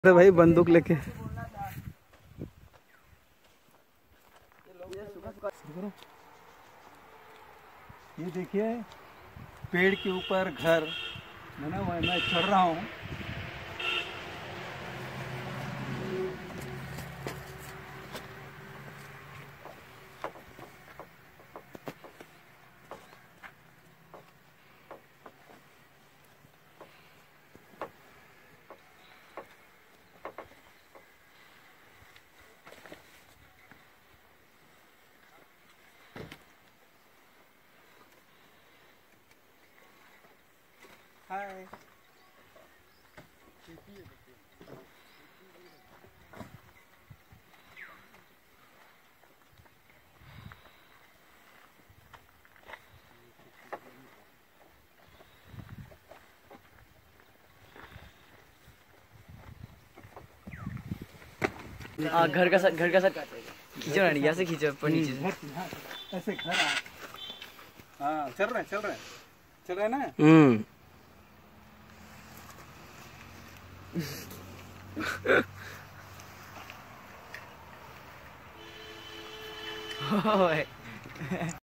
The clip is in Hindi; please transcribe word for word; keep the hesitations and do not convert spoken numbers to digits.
अरे भाई बंदूक लेके ये देखिए पेड़ के ऊपर घर है ना, मैं चढ़ रहा हूँ। हाय हाँ, घर का साथ घर का साथ खींचो ना, यहाँ से खींचो पर नीचे से। ऐसे घर आ। हाँ चल रहे चल रहे चल रहे ना। हम्म ओए